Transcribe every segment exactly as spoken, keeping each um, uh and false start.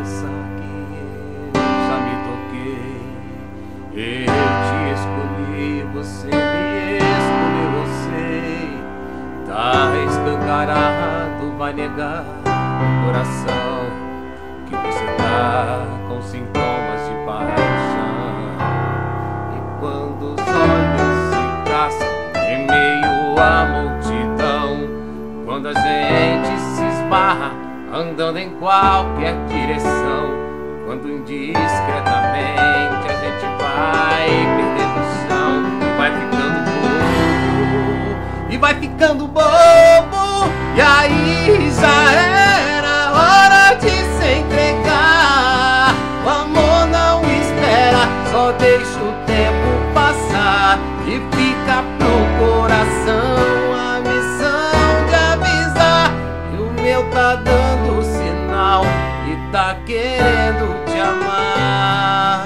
pensar que eu já me toquei. Eu te escolhi, você me escolheu, eu sei. Tá escancarado, vai negar o coração que você tá com sintomas de paixão. E quando os olhos se caçam em meio à multidão, quando a gente se esbarra andando em qualquer direção, quando indiscretamente a gente vai perdendo o chão e vai ficando bobo, e vai ficando bobo, e aí já era hora de se entregar. O amor não espera, só deixa o tempo passar e fica pro coração a missão de avisar que o meu tá dando sinal e tá querendo te amar.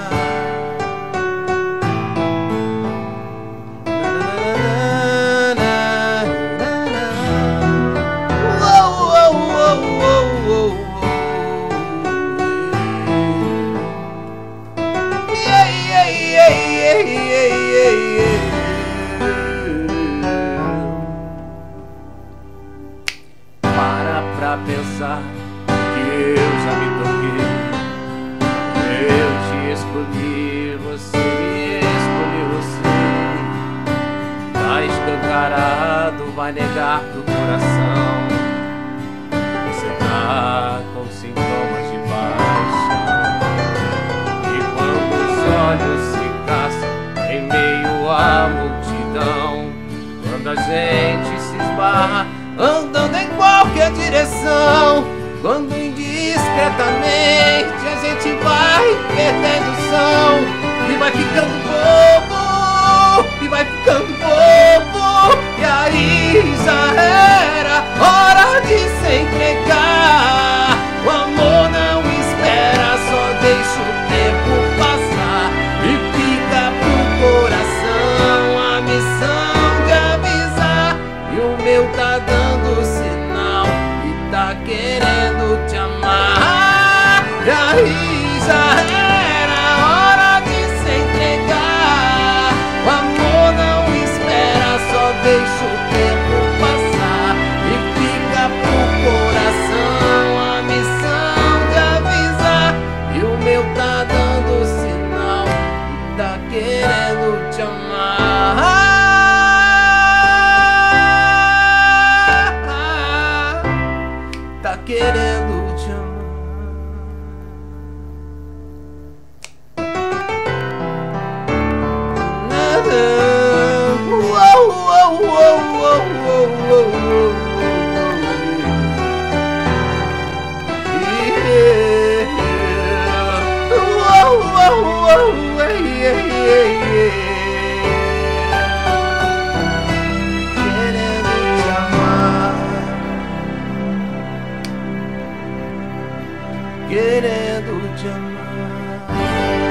Para pra pensar que eu já me toquei. Eu te escolhi, você me escolheu, eu sei. Tá escancarado, vai negar pro coração. Você tá com sintomas de paixão. E quando os olhos se caçam em meio à multidão, quando a gente se esbarra andando em qualquer direção, quando indiscretamente a gente vai perdendo o som e vai ficando bobo, e vai ficando bobo, e aí já era hora de se entregar. O amor não espera, só deixa o tempo passar e fica pro coração a missão de avisar. E o meu tá dando sinal e tá querendo te amar. E aí já era hora de se entregar. O amor não espera, só deixa o tempo passar e fica pro coração a missão de avisar. E o meu tá dando sinal e tá querendo te amar. Tá querendo te amar. Uou, uou, uou, uou, uou, uou, uou. Yeah. Uou, uou, uou, yeah, yeah, yeah. Querendo te amar, querendo te amar.